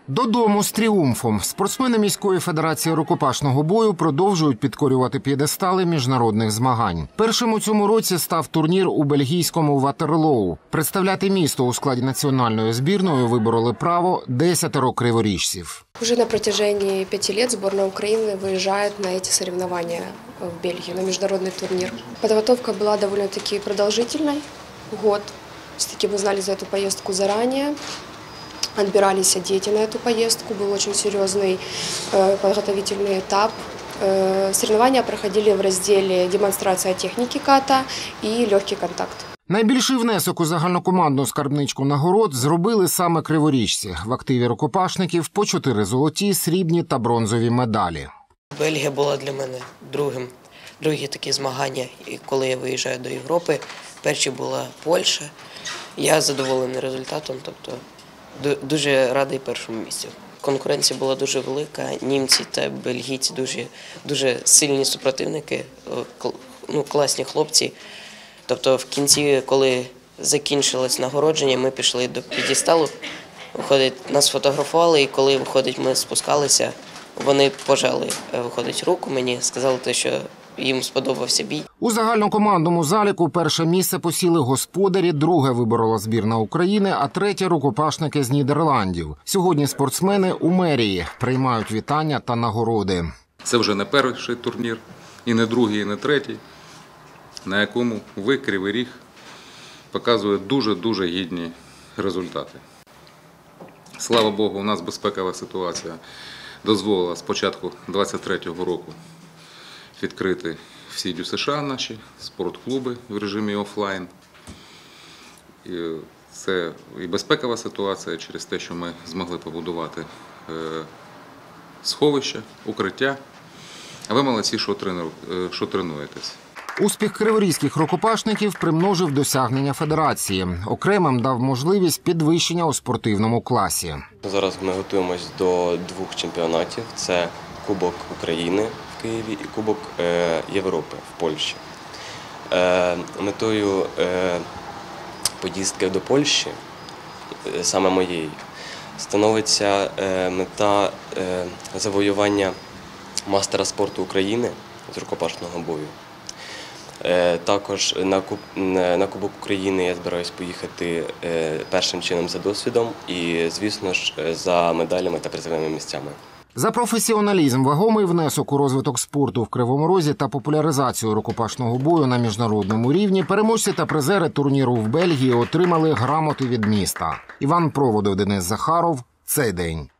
Додому з тріумфом. Спортсмени міської федерації рукопашного бою продовжують підкорювати п'єдестали міжнародних змагань. Першим у цьому році став турнір у бельгійському Ватерлоу. Представляти місто у складі національної збірної вибороли право 10 криворіжців. Уже на протяжении 5 лет сборная Украины выезжает на эти соревнования в Бельгию, на международный турнир. Подготовка была довольно-таки продолжительной, год. Все-таки мы знали за эту поездку заранее. Отбирались дети на эту поездку, был очень серьезный подготовительный этап. Соревнования проходили в разделе демонстрация техники ката и легкий контакт. Найбільший внесок у загальнокомандну скарбничку нагород зробили саме криворіжці. В активі рукопашників по 4 золоті, срібні та бронзові медалі. Бельгія була для мене другі такі змагання, коли я виїжджаю до Європи. Перші була Польща. Я задоволений результатом, тобто дуже радий першому місцю. Конкуренція була дуже велика, німці та бельгійці дуже сильні супротивники, класні хлопці. Тобто в кінці, коли закінчилось нагородження, ми пішли до п'єдесталу, нас сфотографували, і коли ми спускалися, вони пожали руку мені, сказали, що їм сподобався бій. У загальнокомандному заліку перше місце посіли господарі, друге виборола збірна України, а третє – рукопашники з Нідерландів. Сьогодні спортсмени у мерії приймають вітання та нагороди. Це вже не перший турнір, і не другий, і не третій, на якому ви, Кривий Ріг, показує дуже гідні результати. Слава Богу, у нас безпекова ситуація дозволила з початку 2023 року відкрити всі ДЮСШ наші, спортклуби в режимі офлайн. Це і безпекова ситуація через те, що ми змогли побудувати сховище, укриття. А ви молодці, що тренуєтесь. Успіх криворізьких рукопашників примножив досягнення федерації. Окремим дав можливість підвищення у спортивному класі. Зараз ми готуємось до 2 чемпіонатів. Це Кубок України в Києві і Кубок Європи в Польщі. Метою поїздки до Польщі, саме моєї, становиться мета завоювання мастера спорту України з рукопашного бою. Також на Кубок України я збираюсь поїхати першим чином за досвідом і, звісно ж, за медалями та призовими місцями. За професіоналізм, вагомий внесок у розвиток спорту в Кривому Розі та популяризацію рукопашного бою на міжнародному рівні переможці та призери турніру в Бельгії отримали грамоти від міста. Іван Проводов, Денис Захаров. Цей день.